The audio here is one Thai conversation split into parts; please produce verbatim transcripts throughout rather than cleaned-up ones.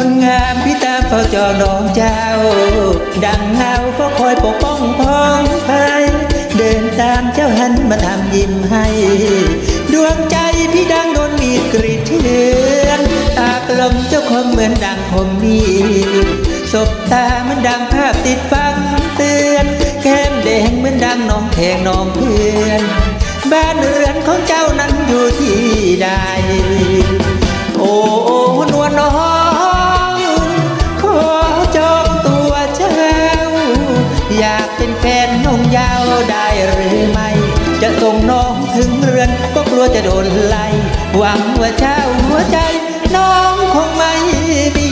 คนงามพี่ตามเฝ้าจองน้องเจ้าดังเงาก็คอยปกป้องพ้องภัยเดินตามเจ้าหันมาทำยิ้มให้ดวงใจพี่ดังโดนมีดกรีดเชือนตากลมเจ้าคมเหมือนดังผมมีศบตาเหมือนดังภาพติดฟังเตือนแก้มแดงเหมือนดังน้องแทงน้องเพื่อนบ้านเรือนของเจ้านั้นอยู่ที่ใดโอ้นวลน้องขอจองตัวเจ้าอยากเป็นแฟนน้องยาวได้หรือไม่จะส่งน้องถึงเรือนก็กลัวจะโดนไล่หวังว่าเจ้าหัวใจน้องคงไม่มี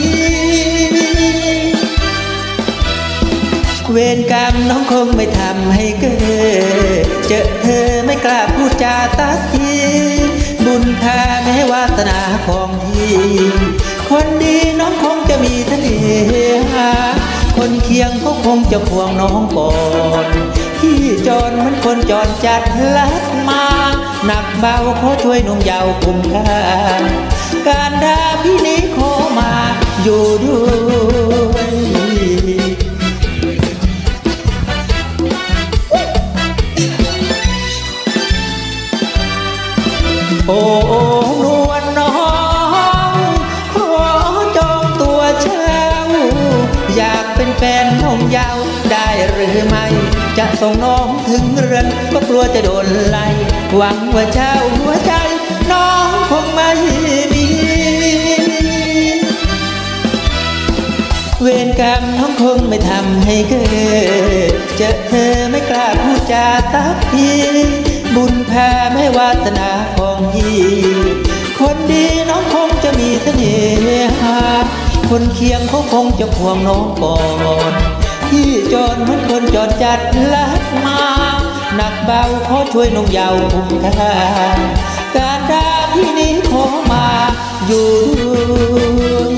เวรกรรมน้องคงไม่ทำให้เกิดเจอเธอไม่กล้าพูดจาตักทีบุญพาแม้วาสนาของพี่คนดีน้องคงจะมีทะเลหาคนเคียงเขาคงจะควงน้องก่อนที่จรเหมือนคนจรจัดลักมาหนักเบาขอช่วยน้องยาวคุ้มค่าการด่าพี่นี้ขอมาอยู่ด้วยโอ้นวลน้องขอจองตัวเช่าอยากเป็นแฟนน้องยาวได้หรือไม่จะส่งน้องถึงเรือนก็กลัวจะโดนไล่หวังว่าเจ้าหัวใจน้องคงไม่มีเวรกรรมน้องคงไม่ทำให้เกิดเจอเธอไม่กล้าพูดจาตักทีบุญแพ้ไม่วาสนาของพี่คนดีน้องคงจะมีเสน่หาคนเคียงเขาคงจะควงน้องก่อนที่จรเหมือนคนจรจัดลักมาหนักเบาขอช่วยน้องยาวคุ้มค่าการด่าพี่นี้ขอมาอยู่ด้วย